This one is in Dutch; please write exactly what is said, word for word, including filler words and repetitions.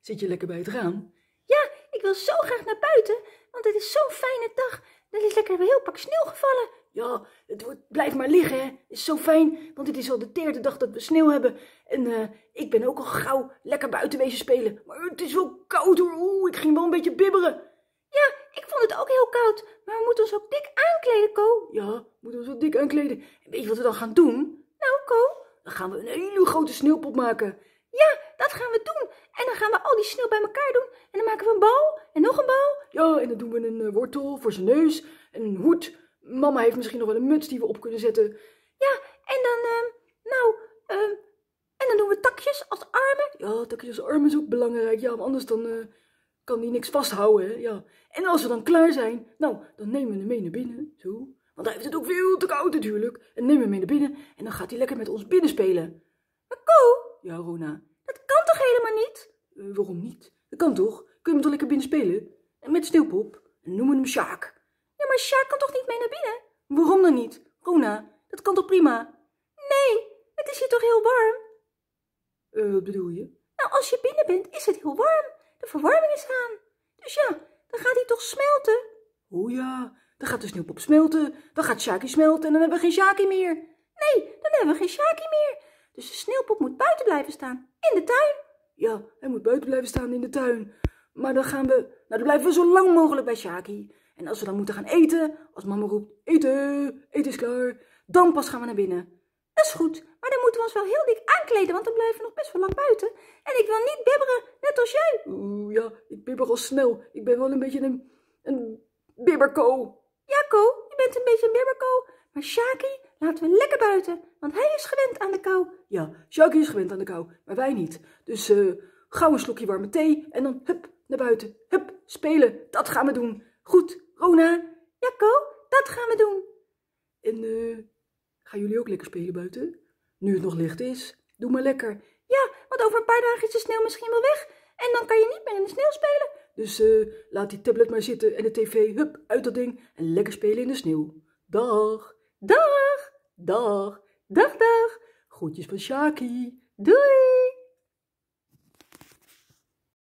Zit je lekker bij het raam? Ja, ik wil zo graag naar buiten, want het is zo'n fijne dag. Er is lekker een heel pak sneeuw gevallen. Ja, het wordt, blijf maar liggen, hè. Is zo fijn, want het is al de derde dag dat we sneeuw hebben. En uh, ik ben ook al gauw lekker buiten wezen spelen. Maar het is wel koud hoor. Oeh, ik ging wel een beetje bibberen. Ja, ik vond het ook heel koud. Maar we moeten ons ook dik aankleden, Ko. Ja, we moeten ons wel dik aankleden. En weet je wat we dan gaan doen? Nou, Ko? Dan gaan we een hele grote sneeuwpop maken. Ja, dat gaan we doen. En dan gaan we al die sneeuw bij elkaar doen. En dan maken we een bal en nog een bal. Ja, en dan doen we een uh, wortel voor zijn neus en een hoed. Mama heeft misschien nog wel een muts die we op kunnen zetten. Ja, en dan, uh, nou, uh, en dan doen we takjes als armen. Ja, takjes als armen is ook belangrijk. Ja, want anders dan uh, kan die niks vasthouden, hè. Ja. En als we dan klaar zijn, nou, dan nemen we hem mee naar binnen. Zo. Want hij heeft het ook veel te koud natuurlijk. En nemen we hem mee naar binnen en dan gaat hij lekker met ons binnen spelen. Maar Ko? Ja, Rona. Dat kan toch helemaal niet? Uh, waarom niet? Dat kan toch? Kun je hem toch lekker binnen spelen? En met sneeuwpop. En noemen we hem Sjaak. Ja, maar Sjaak kan toch niet mee naar binnen? Waarom dan niet? Rona, dat kan toch prima? Nee, het is hier toch heel warm? Uh, wat bedoel je? Nou, als je binnen bent, is het heel warm. De verwarming is aan. Dus ja, dan gaat hij toch smelten? Oh ja, dan gaat de sneeuwpop smelten. Dan gaat Sjaakie smelten en dan hebben we geen Sjaakie meer. Nee, dan hebben we geen Sjaakie meer. Dus de sneeuwpop moet buiten blijven staan, in de tuin. Ja, hij moet buiten blijven staan in de tuin. Maar dan gaan we, nou dan blijven we zo lang mogelijk bij Sjaakie. En als we dan moeten gaan eten, als mama roept, eten, eten is klaar, dan pas gaan we naar binnen. Dat is goed, maar dan moeten we ons wel heel dik aankleden, want dan blijven we nog best wel lang buiten. En ik wil niet bibberen, net als jij. Oeh, ja, ik bibber al snel. Ik ben wel een beetje een, een bibberko. Ja, Ko, je bent een beetje een bibberko. Maar Sjaakie laten we lekker buiten, want hij is gewend aan de kou. Ja, Sjaakie is gewend aan de kou, maar wij niet. Dus uh, gauw een slokje warme thee en dan hup, naar buiten. Hup, spelen, dat gaan we doen. Goed, Rona? Ja, Ko, dat gaan we doen. En uh, gaan jullie ook lekker spelen buiten? Nu het nog licht is, doe maar lekker. Ja, want over een paar dagen is de sneeuw misschien wel weg. En dan kan je niet meer in de sneeuw spelen. Dus uh, laat die tablet maar zitten en de tv, hup, uit dat ding. En lekker spelen in de sneeuw. Dag. Dag. Dag. Dag, dag. Groetjes van Sjaakie. Doei.